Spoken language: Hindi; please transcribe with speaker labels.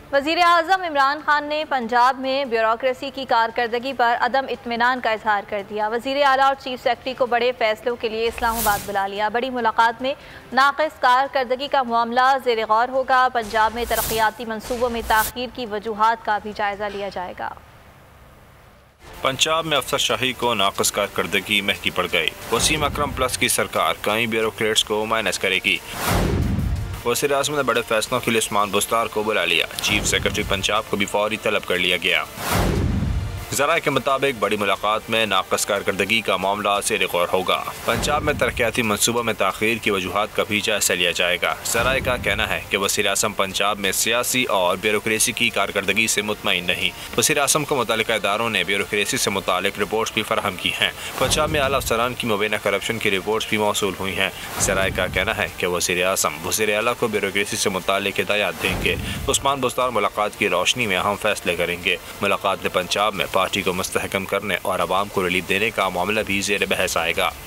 Speaker 1: वज़ीर आज़म इमरान खान ने पंजाब में ब्यूरोक्रेसी की कारकर्दगी पर अदम इत्मीनान का इजहार कर दिया। वज़ीर आला और चीफ सेक्रेटरी को बड़े फैसलों के लिए इस्लामाबाद बुला लिया। बड़ी मुलाकात में नाक़िस कारकर्दगी का मामला ज़ेर गौर होगा। पंजाब में तरक्याती मनसूबों में ताख़ीर की वजूहात का भी जायज़ा लिया जाएगा।
Speaker 2: पंजाब में अफसरशाही को नाक़िस कारकर्दगी महंगी पड़ गई। वसीम अकरम प्लस की सरकार कई ब्यूरोक्रेट्स को माइनस करेगी। वज़ीर आज़म ने बड़े फैसलों के लिए उस्मान बुस्तार को बुला लिया। चीफ सेक्रेटरी पंजाब को भी फौरी तलब कर लिया गया। ज़राए के मुताबिक बड़ी मुलाकात में नाक़िस कारकर्दगी का मामला ज़ेर गौर होगा। पंजाब में तरक्याती मनसूबों में ताख़ीर की वजूहात का भी जायज़ा लिया जाएगा। ज़राए का कहना है कि वज़ीर आज़म पंजाब में सियासी और ब्यूरोक्रेसी की कारकर्दगी से मुतमईन नहीं। वज़ीर आज़म को मुतल्लिका इदारों ने ब्यूरोक्रेसी से मुतालिक रिपोर्ट्स भी फराहम की हैं। पंजाब में आला अफसरान की मुबैना करप्शन की रिपोर्ट्स भी मौसूल हुई हैं। ज़राए का कहना है कि वज़ीर आज़म वज़ीर आला को ब्यूरोक्रेसी से मुतालिक हिदायत देंगे। उस्मान बुस्तार मुलाकात की रोशनी में अहम फैसले करेंगे। मुलाकात में पंजाब में पार्टी को मुस्तहकम करने और आवाम को रिलीफ देने का मामला भी ज़ेर बहस आएगा।